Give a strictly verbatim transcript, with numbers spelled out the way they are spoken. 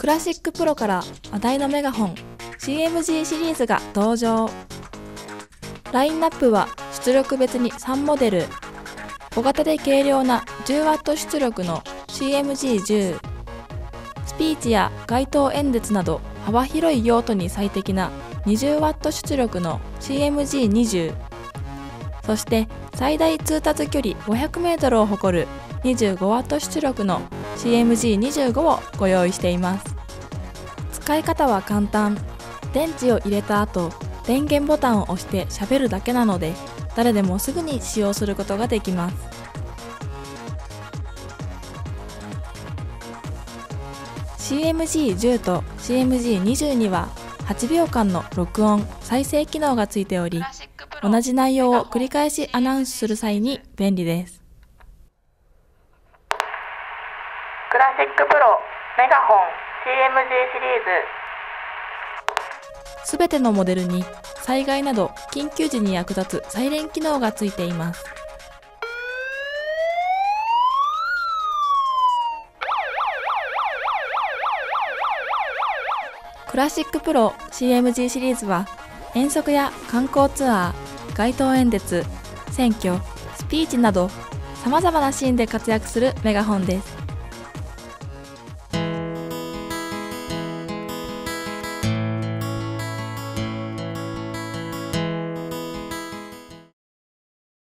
クラシックプロから話題のメガホン シーエムジー シリーズが登場。ラインナップは出力別にさんモデル。小型で軽量な じゅうワット 出力の シーエムジーじゅう、スピーチや街頭演説など幅広い用途に最適な にじゅうワット 出力の シーエムジーにじゅう、そして最大通達距離ごひゃくメートルを誇る にじゅうごワット 出力の シーエムジーにじゅうご をご用意しています。使い方は簡単。電池を入れた後、電源ボタンを押して喋るだけなので、誰でもすぐに使用することができます。シーエムジーじゅう と シーエムジーにじゅう にははちびょうかんの録音・再生機能がついており、同じ内容を繰り返しアナウンスする際に便利です。 クラシックプロメガホン シーエムジー シリーズ。 すべてのモデルに災害など緊急時に役立つサイレン機能がついています。クラシックプロ シーエムジー シリーズは遠足や観光ツアー、街頭演説、選挙、スピーチなど様々なシーンで活躍するメガホンです。